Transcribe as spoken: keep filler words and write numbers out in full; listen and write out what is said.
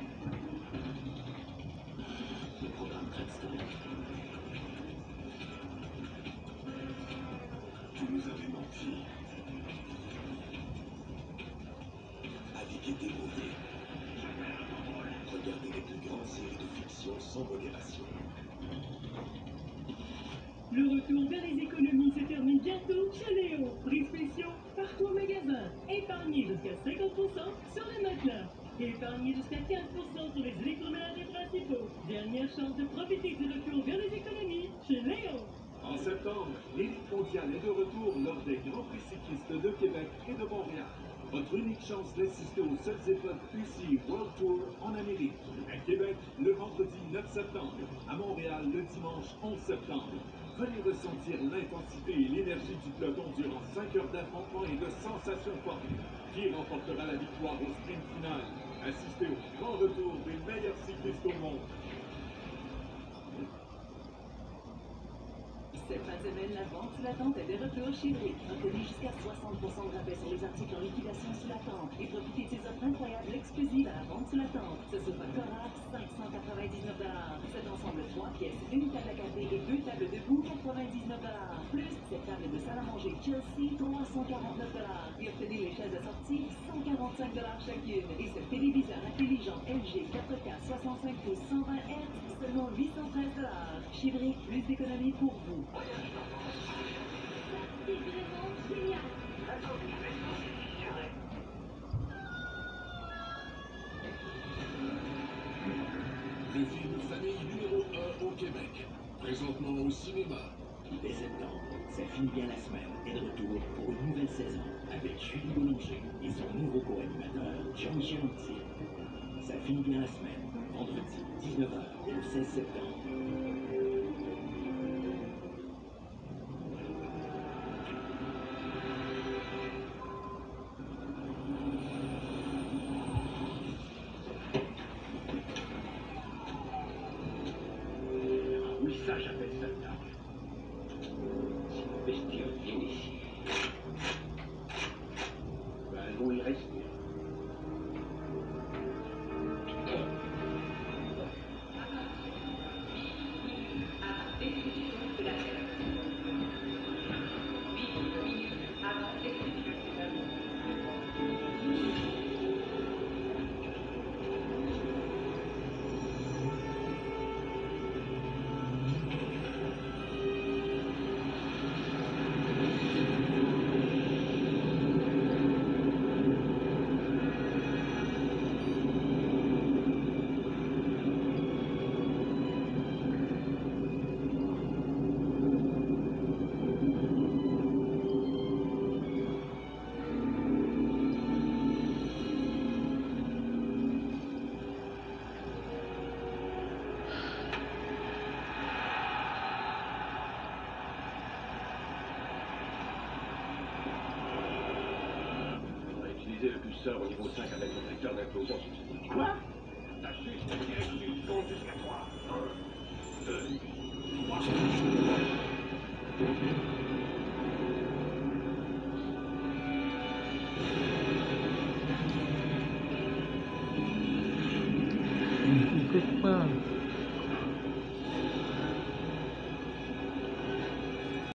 Le programme Cranston. Tu nous avais menti. Avec été mauvais. Regardez les plus grandes séries de fiction sans modération. Le retour vers les économies se termine bientôt chez Léo. Prix spéciaux partout au magasin. Épargnez jusqu'à cinquante pour cent sur les matelas. Épargnez jusqu'à quinze pour cent sur les électroménagers principaux. Dernière chance de profiter du retour vers les économies chez Léo. En septembre, l'élite mondiale est de retour lors des Grands Prix cyclistes de Québec et de Montréal. Votre unique chance d'assister aux seules épreuves U C I World Tour en Amérique. À Québec, le vendredi neuf septembre. À Montréal, le dimanche onze septembre. Venez ressentir l'intensité et l'énergie du peloton durant cinq heures d'affrontement et de sensations fortes. Qui remportera la victoire au sprint final? Assistez au grand retour des meilleurs cyclistes au monde. Cette fin de semaine, la vente sous la tente est de retour chez Brick. Obtenez jusqu'à soixante pour cent de rabais sur les articles en liquidation sous la tente et profitez de ces offres incroyables exclusives à la vente sous la tente. Ce sofa Cora, cinq cent quatre-vingt-dix-neuf dollars. Cet ensemble trois pièces, une table à café et deux tables debout, quatre-vingt-dix-neuf dollars. Plus cette table de salle à manger Chelsea, trois cent quarante-neuf dollars. Et obtenez les chaises assorties, cent quarante-cinc dollars chacune. Et ce téléviseur intelligent L G quatre K soixante-cinq pouces cent vingt hertz, seulement huit cent treize dollars. Chez Brick, plus d'économie pour vous. C'est vraiment génial. Le film Famille numéro un au Québec, présentement au cinéma. Dès septembre, Ça finit bien la semaine est de retour pour une nouvelle saison avec Julie Boulanger et son nouveau co-animateur Jean-Michel Anctil. Ça finit bien la semaine, vendredi dix-neuf heures et le seize septembre. Oui, ça, j'appelle ça le tard. Si le bestiole vient ici, ben, elles vont y rester. Le curseur au niveau cinq avec le secteur d'implosion substitut. Quoi? T'as juste la direction compte jusqu'à trois. un, deux, trois.